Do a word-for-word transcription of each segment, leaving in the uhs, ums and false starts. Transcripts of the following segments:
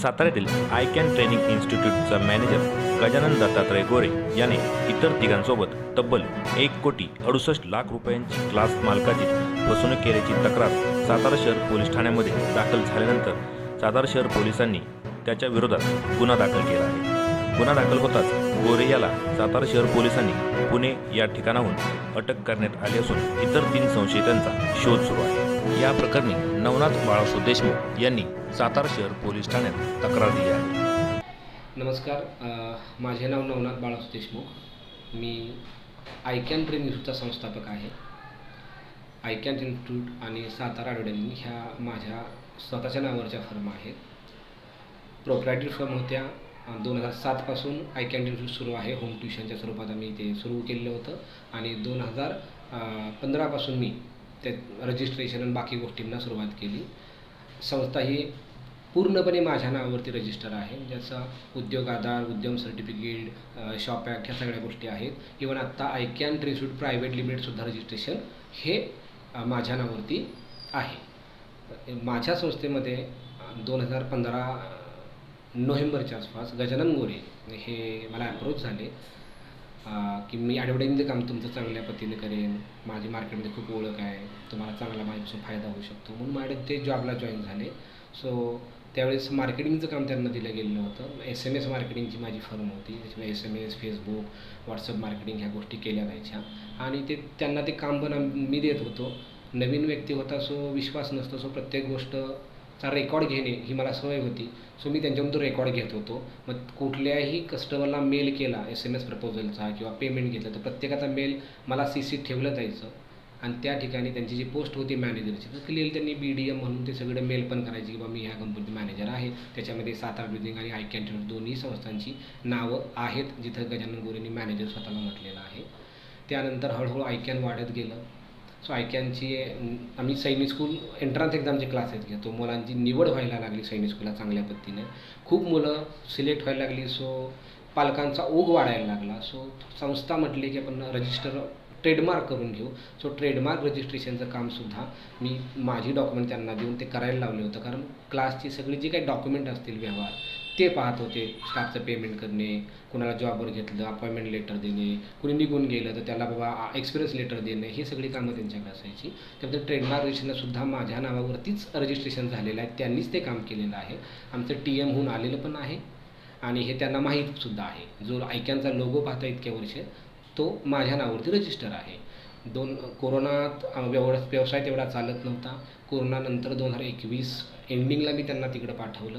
साताऱ्यातील I can training इन्स्टिट्यूटचा manager Gajanan Dattatray Gore याने इतर तिघांसोबत तब्बल एक कोटी अडुसष्ट लाख रुपयांची क्लास मालकाची फसवणूक केल्याची तक्रार सातारा शहर पोलीस ठाण्यामध्ये दाखल झाल्यानंतर सातारा शहर पोलिसांनी त्याच्या विरोधात गुन्हा दाखल केला आहे। गुन्हा दाखल होताच गोरे याला सातारा शहर पोलिसांनी पुणे या ठिकाणाहून अटक करण्यात आली असून इतर तीन संशयितांचा शोध सुरू आहे। या प्रकरणी नवनाथ बाळासाहेब देशमुख यांनी सातारा शहर पोलीस ठाण्यात तक्रार दिली आहे। नमस्कार, माझे नाव नवनाथ बाळासाहेब देशमुख। मी आय कॅन ट्रेनिंग इन्स्टिट्यूटचा संस्थापक आहे। आय कॅन इन्स्टिट्यूट आणि सातारा ॲडव्हर्टायझिंग ह्या माझ्या स्वतःच्या नावावरच्या फर्म आहेत। प्रोप्रायटरी फर्म होत्या दोन हजार सातपासून आय कॅन इन्स्टिट्यूट सुरू आहे। होम ट्युशनच्या स्वरूपात आम्ही ते सुरू केलेलं होतं आणि दोन हजार पंधरापासून मी ते रजिस्ट्रेशन आणि बाकी गोष्टींना सुरुवात केली। संस्था ही पूर्णपणे माझ्या नावावरती रजिस्टर आहे, ज्याचा उद्योग आधार, उद्यम सर्टिफिकेट, शॉप ॲक्ट ह्या सगळ्या गोष्टी आहेत। इवन आत्ता आय कॅन इन्स्टिट्यूट प्रायव्हेट लिमिटेडसुद्धा रजिस्ट्रेशन हे माझ्या नावावरती आहे। माझ्या संस्थेमध्ये दोन हजार पंधरा नोव्हेंबरच्या आसपास गजानन गोरे हे मला अप्रोच झाले की मी ॲडव्हर्टायझिंगचं काम तुमचं चांगल्या पद्धतीने करेन, माझी मार्केटमध्ये खूप ओळख आहे, तुम्हाला चांगला माझ्यापासून फायदा होऊ शकतो, म्हणून माझ्या ते जॉबला जॉईन झाले। सो त्यावेळेस मार्केटिंगचं काम त्यांना दिलं गेलेलं होतं। एस एम एस मार्केटिंगची माझी फर्म होती, त्याच्यामुळे S M S, Facebook, WhatsApp marketing ह्या गोष्टी केल्या जायच्या आणि ते त्यांना ते काम पण मी देत होतो। नवीन व्यक्ती होता, सो विश्वास नसतो, सो प्रत्येक गोष्टचा रेकॉर्ड घेणे ही मला सवय होती। सो मी त्यांच्याकडून तो रेकॉर्ड घेत होतो। मग कुठल्याही कस्टमरला मेल केला एस एम एस प्रपोजलचा किंवा पेमेंट घेतलं तर प्रत्येकाचा मेल मला सी सी ठेवलं जायचं आणि त्या ठिकाणी त्यांची जी पोस्ट होती मॅनेजरची तर क्लिअर त्यांनी बी डी एम म्हणून ते सगळे मेल पण करायचे की बा मी ह्या कंपनीचे मॅनेजर आहे। त्याच्यामध्ये सातारा ॲडव्हर्टायझिंग आणि आय कॅन ट्रेनिंग दोन्ही संस्थांची नावं आहेत, जिथं गजानन गोरेंनी मॅनेजर स्वतःला म्हटलेलं आहे। त्यानंतर हळूहळू आय कॅन वाढत गेलं। सो आय कॅनची आम्ही सैनिक स्कूल एंट्रन्स एक्झामचे क्लासेस घेतो, मुलांची निवड व्हायला लागली सैनिक स्कूलला चांगल्या पद्धतीने, खूप मुलं सिलेक्ट व्हायला लागली। सो पालकांचा ओघ वाढायला लागला। सो संस्था म्हटली की आपण रजिस्टर ट्रेडमार्क करून घेऊ। सो ट्रेडमार्क रजिस्ट्रेशनचं कामसुद्धा मी माझी डॉक्युमेंट त्यांना देऊन ते करायला लावले होतं, कारण क्लासची सगळी जी काही डॉक्युमेंट असतील व्यवहार ते पाहत होते। स्टाफचं पेमेंट करणे, कुणाला जॉबवर घेतलं, अपॉइंटमेंट लेटर देणे, कुणी निघून गेलं तर त्याला बाबा एक्सपिरियन्स लेटर देणे, ही सगळी कामं त्यांच्याकडे असायची। त्यानंतर ट्रेडमार्क रजिस्ट्रेशनसुद्धा माझ्या नावावरतीच रजिस्ट्रेशन झालेलं आहे, त्यांनीच ते काम केलेलं आहे। आमचं टी एम होऊन आलेलं पण आहे आणि हे त्यांना माहीतसुद्धा आहे। जो आय कॅनचा लोगो पाहता इतक्या वर्ष तो माझ्या नावावरती रजिस्टर आहे। दोन कोरोनात व्यव व्यवसाय तेवढा चालत नव्हता। कोरोनानंतर दोन हजार एकवीस एंडिंगला मी त्यांना तिकडं पाठवलं।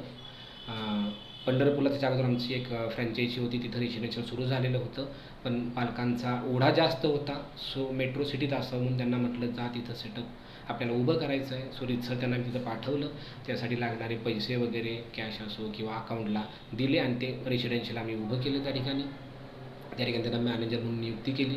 पंढरपूरला त्याच्या अगोदर आमची एक फ्रँचायझी होती, तिथं रजिस्ट्रेशन सुरू झालेलं होतं, पण पालकांचा ओढा जास्त होता। सो मेट्रो सिटीत असावं म्हणून त्यांना म्हटलं जा तिथं सेटअप आपल्याला उभं करायचं आहे। सो रितसर त्यांना मी तिथं पाठवलं, त्यासाठी लागणारे पैसे वगैरे कॅश असो किंवा अकाउंटला दिले आणि ते रेसिडेन्शियल आम्ही उभं केलं त्या ठिकाणी। त्या ठिकाणी त्यांना मॅनेजर म्हणून नियुक्ती केली।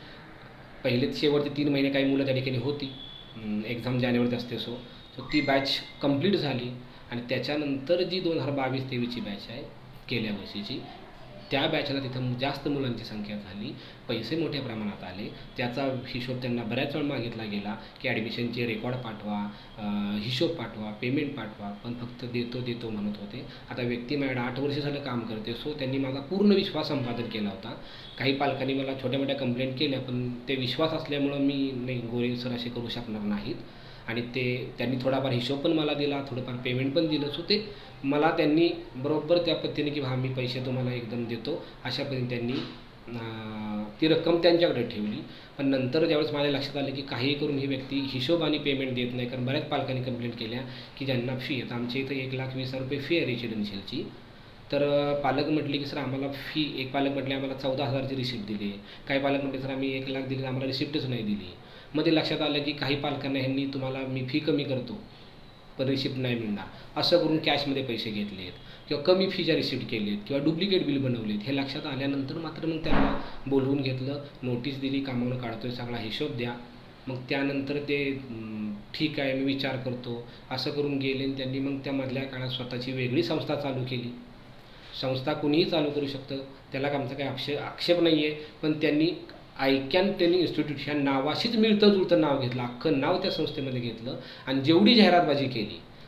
पहिले शेवटचे तीन महिने काही मुलं त्या ठिकाणी होती, एक्झाम जानेवारीत असते। सो सो ती बॅच कंप्लीट झाली आणि त्याच्यानंतर जी दोन हजार बावीस तेवीसची बॅच आहे गेल्या वर्षीची, त्या बॅचला तिथं जास्त मुलांची संख्या झाली, पैसे मोठ्या प्रमाणात आले। त्याचा हिशोब त्यांना बऱ्याच वेळ मागितला गेला की ॲडमिशनचे रेकॉर्ड पाठवा, हिशोब पाठवा, पेमेंट पाठवा, पण फक्त देतो देतो म्हणत होते। आता व्यक्ती माझ्याकडे आठ वर्ष झालं काम करते, सो त्यांनी माझा पूर्ण विश्वास संपादन केला होता। काही पालकांनी मला छोट्या मोठ्या कंप्लेंट केल्या, पण ते विश्वास असल्यामुळं मी नाही गोरे सर असे करू शकणार नाहीत आणि ते त्यांनी थोडाफार हिशोब पण मला दिला, थोडंफार पेमेंट पण दिलं। सो ते मला त्यांनी बरोबर त्या पद्धतीने की हा मी पैसे तुम्हाला एकदम देतो अशा पद्धतीने त्यांनी ती रक्कम त्यांच्याकडे ठेवली। पण नंतर ज्यावेळेस माझ्या लक्षात आलं की काही करून ही व्यक्ती हिशोब आणि पेमेंट देत नाही, कारण बऱ्याच पालकांनी कंप्लेंट केल्या की ज्यांना फी आता आमच्या इथं एक लाख वीस हजार रुपये फी आहे रेसिडेन्शियलची, तर पालक म्हटले की सर आम्हाला फी, एक पालक म्हटले आम्हाला चौदा हजारची रिसिप्ट दिली, काही पालक म्हटले सर आम्ही एक लाख दिली आम्हाला रिसिप्टच नाही दिली। मग ते लक्षात आलं की काही पालकांना ह्यांनी तुम्हाला मी फी कमी करतो पण रिसिप्ट नाही मिळणार असं करून कॅशमध्ये पैसे घेतले आहेत किंवा कमी फीच्या रिसिप्ट केले आहेत किंवा डुप्लिकेट बिल बनवलेत, हे लक्षात आल्यानंतर मात्र मग त्यांना बोलवून घेतलं, नोटीस दिली, कामावून काढतोय, सगळा हिशोब द्या। मग त्यानंतर ते ठीक आहे मी विचार करतो असं करून गेले आणि त्यांनी मग त्या मधल्या काळात स्वतःची वेगळी संस्था चालू केली। संस्था कुणीही चालू करू शकतं, त्याला आमचा काही आक्षेप आक्षेप नाही आहे, पण त्यांनी आय कॅन ट्रेनिंग इन्स्टिट्यूट ह्या नावाशीच मिळतं जुळतं नाव घेतलं, अख्खं नाव त्या संस्थेमध्ये घेतलं आणि जेवढी जाहिरातबाजी केली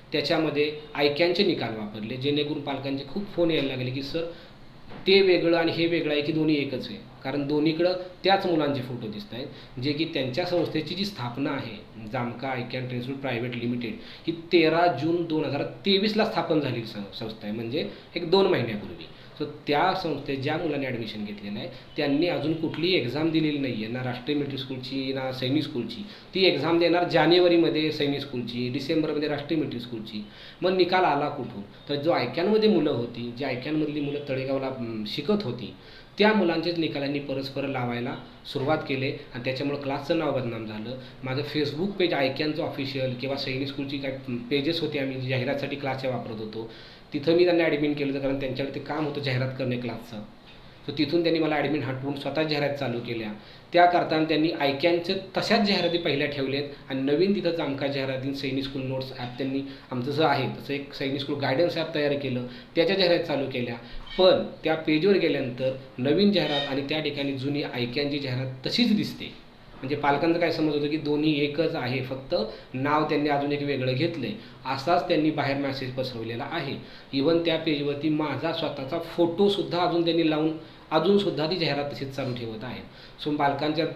त्याच्यामध्ये आयकॅनचे निकाल वापरले, जेणेकरून पालकांचे खूप फोन यायला लागले की सर ते वेगळं आणि हे वेगळं आहे की दोन्ही एकच आहे. कारण दोन्हीकडं त्याच मुलांचे फोटो दिसत आहेत, जे की त्यांच्या संस्थेची जी स्थापना आहे जामका I can training institute private limited ही तेरा जून दोन हजार तेवीसला स्थापन झालेली संस्था आहे, म्हणजे एक दोन महिन्यापूर्वी. सो त्या संस्थेत ज्या मुलांनी ॲडमिशन घेतलेलं आहे त्यांनी अजून कुठलीही एक्झाम दिलेली नाही आहे, ना राष्ट्रीय मिलिटरी स्कूलची ना सैनिक स्कूलची. ती एक्झाम देणार जानेवारीमध्ये सैनिक स्कूलची, डिसेंबरमध्ये राष्ट्रीय मिलिटरी स्कूलची. मग निकाल आला कुठून? तर जो आयकॅनमध्ये मुलं होती, जी आयकॅनमधली मुलं तळेगावला शिकत होती, त्या मुलांचेच निकालांनी परस्पर लावायला सुरुवात केले आणि त्याच्यामुळे क्लासचं नाव बदनाम झालं. माझं फेसबुक पेज आयकॅनचं ऑफिशियल किंवा सैनिक स्कूलची काही पेजेस होते, आम्ही जाहिरातसाठी क्लासच्या वापरत होतो, तिथं मी त्यांना ॲडमिन केलं होतं, कारण त्यांच्याकडे ते काम होतं जाहिरात करणे क्लासचं. सो तिथून त्यांनी मला ॲडमिन हटवून स्वतः जाहिरात चालू केल्या. त्या करताना त्यांनी आयकॅनचं तशाच जाहिराती पहिल्या ठेवलेत आणि नवीन तिथं जामका जाहिरातीन सैनिक स्कूल नोट्स ॲप त्यांनी आमचं जसं आहे तसं एक सैनिक स्कूल गायडन्स ॲप तयार केलं, त्याच्या जाहिरात चालू केल्या. पण त्या पेजवर गेल्यानंतर नवीन जाहिरात आणि त्या ठिकाणी जुनी आयकॅनची जाहिरात तशीच दिसते. म्हणजे पालकांचं काय समज होतं की दोन्ही एकच आहे, फक्त नाव त्यांनी अजून एक वेगळं घेतलं आहे, असाच त्यांनी बाहेर मेसेज पसरवलेला आहे. इव्हन त्या पेजवरती माझा स्वतःचा फोटोसुद्धा अजून त्यांनी लावून अजूनसुद्धा ती जाहिरात तशीच चालू ठेवत आहेत. सो पालकांच्या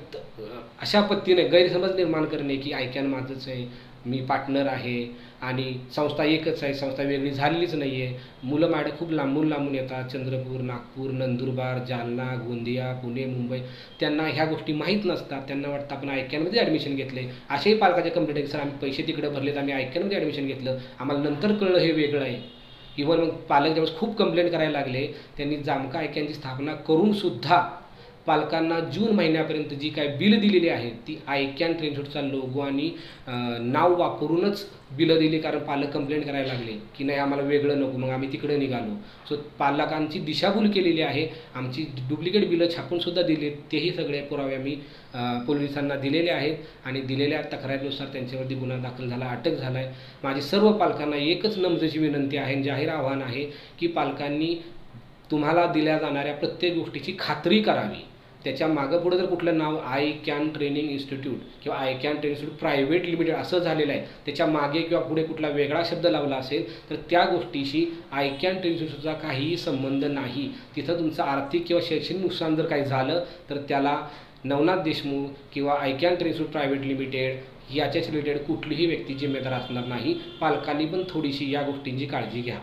अशा पद्धतीने गैरसमज निर्माण करणे की आयकॅन माझंच आहे, मी पार्टनर आहे आणि संस्था एकच आहे, संस्था वेगळी झालेलीच नाही आहे. मुलं माझ्या खूप लांबून लांबून येतात, चंद्रपूर, नागपूर, नंदुरबार, जालना, गोंदिया, पुणे, मुंबई. त्यांना ह्या गोष्टी माहीत नसतात, त्यांना वाटतं आपण आयकॅनमध्ये ॲडमिशन घेतले. असेही पालकाचे कंप्लेंट आहे, सर आम्ही पैसे तिकडे भरलेत, आम्ही आयकॅनमध्ये ॲडमिशन घेतलं, आम्हाला नंतर कळलं हे वेगळं आहे. इव्हन मग पालक ज्यावेळेस खूप कंप्लेंट करायला लागले, त्यांनी जामका आयकॅनची स्थापना करूनसुद्धा पालकांना जून महिन्यापर्यंत जी काय बिल दिलेली आहेत ती आयकॅन ट्रेनिंग इन्स्टिट्यूटचा लोगो आणि नाव वापरूनच बिलं दिली, कारण पालक कंप्लेंट करायला लागले की नाही आम्हाला वेगळं नको, मग आम्ही तिकडे निघालो. सो पालकांची दिशाभूल केलेली आहे. आमची डुप्लिकेट बिलं छापूनसुद्धा दिली, तेही सगळे पुरावे आम्ही पोलिसांना दिलेले आहेत आणि दिलेल्या तक्रारीनुसार त्यांच्यावरती गुन्हा दाखल झाला, अटक झाला आहे. माझी सर्व पालकांना एकच नम्रची विनंती आहे, जाहीर आव्हान आहे की पालकांनी तुम्हाला दिल्या जाणाऱ्या प्रत्येक गोष्टीची खात्री करावी. त्याच्या मागं पुढे जर कुठलं नाव आयकॅन ट्रेनिंग इन्स्टिट्यूट किंवा I can training institute private limited असं झालेलं आहे, त्याच्या मागे किंवा पुढे कुठला वेगळा शब्द लावला असेल तर त्या गोष्टीशी आयकॅन ट्रेनिंग इन्स्टिट्यूटचा काहीही संबंध नाही. तिथं तुमचं आर्थिक किंवा शैक्षणिक नुकसान जर काही झालं तर त्याला नवनाथ देशमुख किंवा I can training institute private limited याच्याच रिलेटेड कुठलीही व्यक्ती जिम्मेदार असणार नाही. पालकांनी पण थोडीशी या गोष्टींची काळजी घ्या.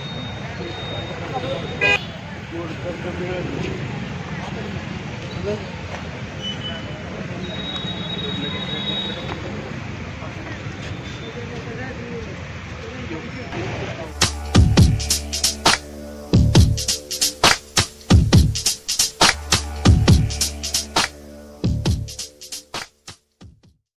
धन्यवाद.